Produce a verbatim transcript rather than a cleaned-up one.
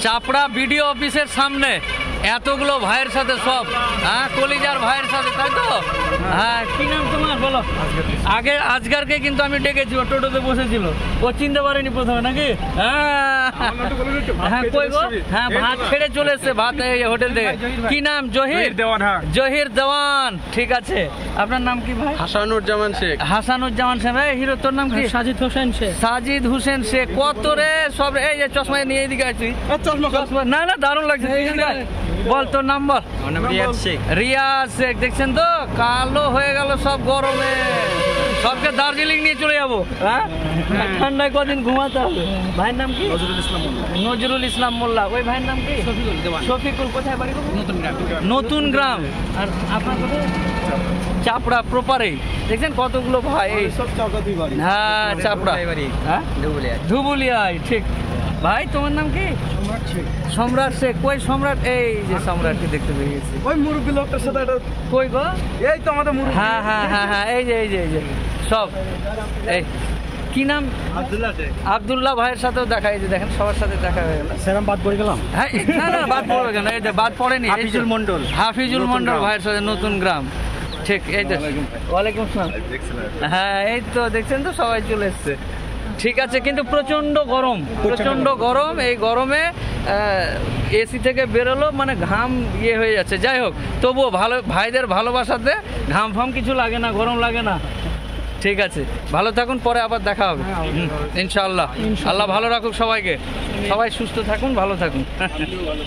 চাপড়া BDO অফিসের সামনে এতগুলো ভাইয়ের সাথে সব, হ্যাঁ কলিজার ভাইয়ের সাথে, তাই তো? হ্যাঁ, কি নাম তোমার বলো? আগে আজগারকে কিন্তু আমি ডেকেছি, ও টোটোতে বসেছিল, ও চিনতে পারেনি প্রথমে নাকি? হ্যাঁ হ্যাঁ কই গো? হ্যাঁ ভাত ছেড়ে চলে এসছে, ভাত এই হোটেল থেকে। কি নাম? জহির দেওয়ান। জহির দেওয়ান, ঠিক আছে। আপনার নাম কি ভাই? হাসানুজ্জামান শেখ। হাসানুজ্জামান শেখ। ভাই হিরো, তোর নাম কি? সাজিদ হোসেন শেখ। সাজিদ হোসেন শেখ। কত রে সব, এই যে চশমা নিয়ে এদিকে আছি। চশমা না না, দারুণ লাগছে। বল তোর নাম বল। রিয়াজ শেখ। রিয়াজ শেখ। দেখছেন তো কালো হয়ে গেল সব গরমে, সবকে দার্জিলিং নিয়ে চলে যাবো। হ্যাঁ ঠান্ডায় কদিন ঘুমাতে হবে। ভাইয়ের নাম কি? নজরুল ইসলাম মোল্লা। নজরুল ইসলাম মোল্লা। ওই ভাইয়ের নাম কি? শফিকুল। কোথায় বাড়ি? নতুন গ্রাম। নতুন গ্রাম। আর আপনার কোথায়? চাপড়া প্রপারেই। দেখছেন কতগুলো ভাই, এই সব চাপড়া দুই বাড়ি। হ্যাঁ চাপড়া। হ্যাঁ ধুবুলিয়ায়, ঠিক। ভাই তোমার নাম কি? সম্রাট শেখ। কই সম্রাট? এই যে সম্রাটকে দেখতে পেয়ে গেছি। ওই মুরব্বী লোকটার সাথে এটা কই গো? এই তো আমাদের মুরব্বী। হ্যাঁ হ্যাঁ হ্যাঁ হ্যাঁ, এই যে এই যে এই যে সব। এই কি নাম? আব্দুল্লাহ শেখ। আব্দুল্লাহ ভাইয়ের সাথেও দেখা, এই যে দেখেন সবার সাথে দেখা হয়ে গেল। সেরকম বাদ পড়ে গেলাম। হ্যাঁ না না, বাদ পড়বে কেন? এই যে বাদ পড়েনি। হাফিজুল মন্ডল। হাফিজুল মন্ডল ভাইয়ের সাথে নতুন গ্রাম, ঠিক। এই যে ওয়ালাইকুম আসসালাম। হ্যাঁ এই তো দেখছেন তো সবাই চলে এসছে, ঠিক আছে। কিন্তু প্রচন্ড গরম, প্রচন্ড গরম। এই গরমে এসি থেকে বেরোলো মানে ঘাম ইয়ে হয়ে যাচ্ছে। যাই হোক, তবুও ভালো ভাইদের ভালোবাসাতে ঘাম ফাম কিছু লাগে না, গরম লাগে না। ঠিক আছে, ভালো থাকুন, পরে আবার দেখা হবে ইনশাআল্লাহ। আল্লাহ ভালো রাখুক সবাইকে, সবাই সুস্থ থাকুন, ভালো থাকুন।